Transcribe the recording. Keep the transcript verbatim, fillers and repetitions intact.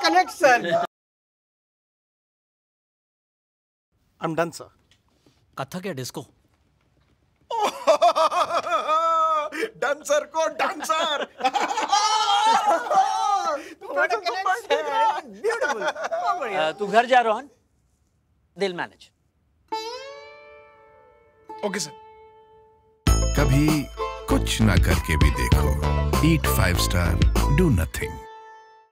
Connect sir. I am done sir. Kathak या disco? Dancer को dancer. तू घर जा रोहन, दिल मैनेज। Okay sir. कभी कुछ ना करके भी देखो। Eat five star, do nothing.